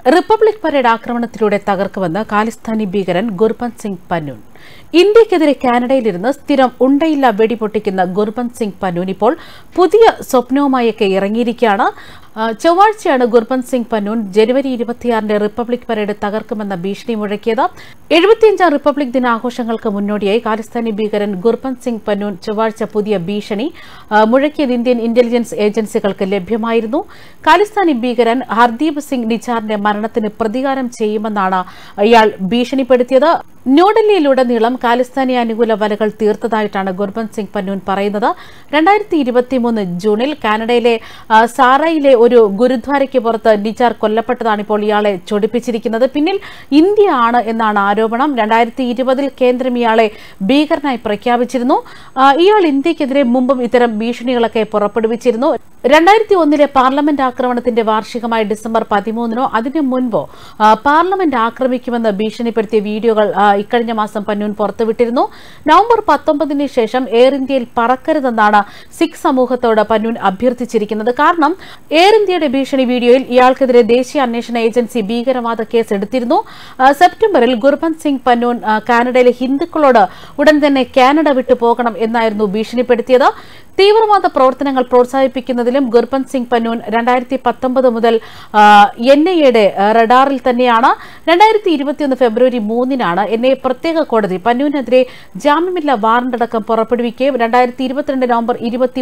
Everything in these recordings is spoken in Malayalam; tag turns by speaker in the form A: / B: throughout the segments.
A: റിപ്പബ്ലിക് പരേഡ് ആക്രമണത്തിലൂടെ തകർക്കുമെന്ന് ഖാലിസ്ഥാനി ഭീകരൻ ഗുർബന്ത് സിംഗ് പന്നൂൻ. ഇന്ത്യക്കെതിരെ കാനഡയിലിരുന്ന് സ്ഥിരം ഉണ്ടയില്ല വെടിപൊട്ടിക്കുന്ന ഗുർബന്ത് സിംഗ് പന്നൂൻ ഇപ്പോൾ പുതിയ സ്വപ്നവുമായൊക്കെ ഇറങ്ങിയിരിക്കുകയാണ്. ചൊവ്വാഴ്ചയാണ് ഗുർബന്ത് സിംഗ് പന്നൂൻ ജനുവരി 26 റിപ്പബ്ലിക് പരേഡ് തകർക്കുമെന്ന ഭീഷണി മുഴക്കിയത്. 75ാം റിപ്പബ്ലിക് ദിനാഘോഷങ്ങൾക്ക് മുന്നോടിയായി ഖാലിസ്ഥാനി ഭീകരൻ ഗുർബന്ത് സിംഗ് പന്നൂൻ ചൊവ്വാഴ്ച പുതിയ ഭീഷണി മുഴക്കിയത് ഇന്ത്യൻ ഇന്റലിജൻസ് ഏജൻസികൾക്ക് ലഭ്യമായിരുന്നു. ഖാലിസ്ഥാനി ഭീകരൻ ഹർദീപ് സിംഗ് നിജാറിന്റെ മരണത്തിന് പ്രതികാരം ചെയ്യുമെന്നാണ് ഇയാൾ ഭീഷണിപ്പെടുത്തിയത്. ന്യൂഡൽഹിയിലുടനീളം ഖാലിസ്ഥാനി അനുകൂല വലകൾ തീർത്തതായിട്ടാണ് ഗുർബന്ത് സിംഗ് പന്നൂൻ പറയുന്നത്. 2023 ജൂണിൽ കാനഡയിലെ സാറയിലെ ഒരു ഗുരുദ്വാരയ്ക്ക് പുറത്ത് നിജാർ കൊല്ലപ്പെട്ടതാണ് ഇപ്പോൾ ഇയാളെ ചൊടിപ്പിച്ചിരിക്കുന്നത്. പിന്നിൽ ഇന്ത്യ ആണ് എന്നാണ് ആരോപണം. 2020 കേന്ദ്രം ഇയാളെ ഭീകരനായി പ്രഖ്യാപിച്ചിരുന്നു. ഇയാൾ ഇന്ത്യക്കെതിരെ മുമ്പും ഇത്തരം ഭീഷണികളൊക്കെ പുറപ്പെടുവിച്ചിരുന്നു. 2001 പാർലമെന്റ് ആക്രമണത്തിന്റെ വാർഷികമായ ഡിസംബർ 13 അതിനു മുൻപോ പാർലമെന്റ് ആക്രമിക്കുമെന്ന് ഭീഷണിപ്പെടുത്തിയ വീഡിയോകൾ ഇക്കഴിഞ്ഞ മാസം പന്നൂൻ പുറത്തുവിട്ടിരുന്നു. നവംബർ 19 ശേഷം എയർ ഇന്ത്യയിൽ പറക്കരുതെന്നാണ് സിഖ് സമൂഹത്തോട് പന്നൂൻ അഭ്യർത്ഥിച്ചിരിക്കുന്നത്. കാരണം എയർ ഇന്ത്യയുടെ ഭീഷണി വീഡിയോയിൽ ഇയാൾക്കെതിരെ ദേശീയ അന്വേഷണ ഏജൻസി ഭീകരവാദ കേസ് എടുത്തിരുന്നു. സെപ്റ്റംബറിൽ ഗുർബന്ത് സിംഗ് പന്നൂൻ കാനഡയിലെ ഹിന്ദുക്കളോട് ഉടൻ തന്നെ കാനഡ വിട്ടു പോകണം എന്നായിരുന്നു ഭീഷണിപ്പെടുത്തിയത്. തീവ്രവാദ പ്രവർത്തനങ്ങൾ പ്രോത്സാഹിപ്പിക്കുന്നതിലും ഗുർബന്ത് സിംഗ് പന്നൂൻ 2019 മുതൽ NIAയുടെ റഡാറിൽ തന്നെയാണ്. 2021 ഫെബ്രുവരി 3 NIA പ്രത്യേക കോടതി പന്നൂനെതിരെ ജാമ്യമില്ലാ വാറണ്ടടക്കം പുറപ്പെടുവിക്കുകയും 2022 നവംബർ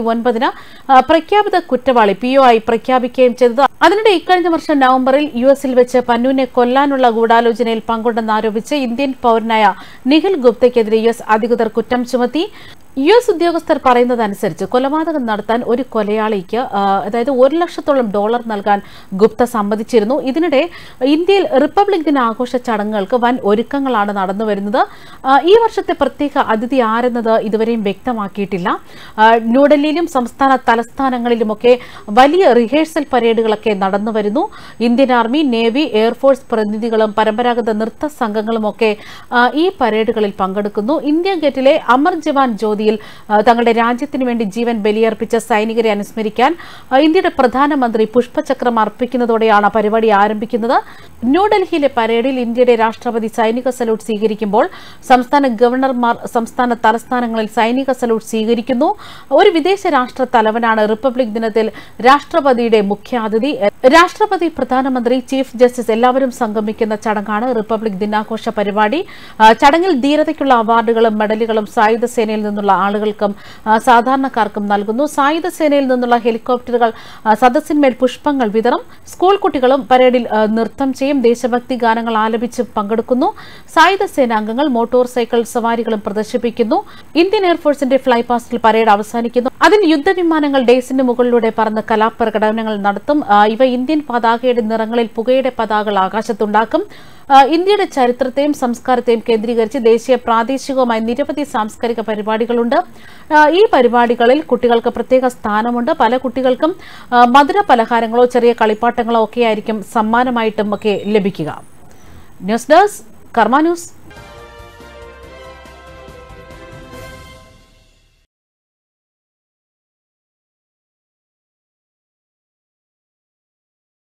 A: 29 പ്രഖ്യാപിത കുറ്റവാളി POI പ്രഖ്യാപിക്കുകയും ചെയ്തത്. അതിനിടെ ഇക്കഴിഞ്ഞ വർഷം നവംബറിൽ US വെച്ച് പന്നൂനെ കൊല്ലാനുള്ള ഗൂഢാലോചനയിൽ പങ്കുണ്ടെന്നാരോപിച്ച് ഇന്ത്യൻ പൌരനായ നിഖിൽ ഗുപ്തയ്ക്കെതിരെ US അധികൃതർ കുറ്റം ചുമത്തി. US ഉദ്യോഗസ്ഥർ പറയുന്നതനുസരിച്ച് കൊലപാതകം നടത്താൻ ഒരു കൊലയാളിക്ക് അതായത് $1 ലക്ഷത്തോളം നൽകാൻ ഗുപ്ത സമ്മതിച്ചിരുന്നു. ഇതിനിടെ ഇന്ത്യയിൽ റിപ്പബ്ലിക് ദിന ആഘോഷ ചടങ്ങുകൾക്ക് വൻ ഒരുക്കങ്ങളാണ് നടന്നുവരുന്നത്. ഈ വർഷത്തെ പ്രത്യേക അതിഥി ആരെന്നത് ഇതുവരെയും വ്യക്തമാക്കിയിട്ടില്ല. ന്യൂഡൽഹിയിലും സംസ്ഥാന തലസ്ഥാനങ്ങളിലുമൊക്കെ വലിയ റിഹേഴ്സൽ പരേഡുകളൊക്കെ നടന്നുവരുന്നു. ഇന്ത്യൻ ആർമി, നേവി, എയർഫോഴ്സ് പ്രതിനിധികളും പരമ്പരാഗത നൃത്ത സംഘങ്ങളുമൊക്കെ ഈ പരേഡുകളിൽ പങ്കെടുക്കുന്നു. ഇന്ത്യ ഗേറ്റിലെ അമർ ജവാൻ ജ്യോതിയിൽ തങ്ങളുടെ രാജ്യത്തിനു വേണ്ടി ജീവൻ ബലിയർപ്പിച്ച സൈനികരെ അനുസ്മരിക്കാൻ ഇന്ത്യയുടെ പ്രധാനമന്ത്രി പുഷ്പചക്രം അർപ്പിക്കുന്നതോടെയാണ് പരിപാടി ആരംഭിക്കുന്നത്. ന്യൂഡൽഹിയിലെ പരേഡിൽ ഇന്ത്യയുടെ രാഷ്ട്രപതി സൈനിക സല്യൂട്ട് സ്വീകരിക്കുമ്പോൾ സംസ്ഥാന ഗവർണർമാർ സംസ്ഥാന തലസ്ഥാനങ്ങളിൽ സൈനിക സല്യൂട്ട് സ്വീകരിക്കുന്നു. ഒരു വിദേശ രാഷ്ട്ര തലവനാണ് റിപ്പബ്ലിക് ദിനത്തിൽ രാഷ്ട്രപതിയുടെ മുഖ്യാതിഥി. രാഷ്ട്രപതി, പ്രധാനമന്ത്രി, ചീഫ് ജസ്റ്റിസ് എല്ലാവരും സംഗമിക്കുന്ന ചടങ്ങാണ് റിപ്പബ്ലിക് ദിനാഘോഷ പരിപാടി. ചടങ്ങിൽ ധീരതയ്ക്കുള്ള അവാർഡുകളും മെഡലുകളും സായുധ സേനയിൽ നിന്നുള്ള ആളുകൾക്കും സാധാരണക്കാർക്കും നൽകുന്നു. സായുധ സേനയിൽ നിന്നുള്ള ഹെലികോപ്റ്ററുകൾ സദസ്സിന്മേൽ പുഷ്പങ്ങൾ വിതറും. സ്കൂൾ കുട്ടികളും പരേഡിൽ നൃത്തം ചെയ്യും. ദേശഭക്തി ഗാനങ്ങൾ ആലപിച്ച് പങ്കെടുക്കുന്നു. സായുധ സേനാംഗങ്ങൾ മോട്ടോർ സൈക്കിൾ സവാരികളും പ്രദർശിപ്പിക്കുന്നു. ഇന്ത്യൻ എയർഫോഴ്സിന്റെ ഫ്ലൈ പാസ്റ്റിൽ പരേഡ് അവസാനിക്കുന്നു. അതിൽ യുദ്ധവിമാനങ്ങൾ ഡേസിന് മുകളിലൂടെ പറന്ന് കലാപ്രകടനങ്ങൾ നടത്തും. ഇവ ഇന്ത്യൻ പതാകയുടെ നിറങ്ങളിൽ പുകയുടെ പതാകകൾ ആകാശത്തുണ്ടാക്കും. ഇന്ത്യയുടെ ചരിത്രത്തെയും സംസ്കാരത്തെയും കേന്ദ്രീകരിച്ച് ദേശീയ, പ്രാദേശികവുമായ നിരവധി സാംസ്കാരിക പരിപാടികളുണ്ട്. ഈ പരിപാടികളിൽ കുട്ടികൾക്ക് പ്രത്യേക സ്ഥാനമുണ്ട്. പല കുട്ടികൾക്കും മധുര പലഹാരങ്ങളോ ചെറിയ കളിപ്പാട്ടങ്ങളോ ഒക്കെയായിരിക്കും സമ്മാനമായിട്ടും ഒക്കെ ലഭിക്കുക. News desk Karma news.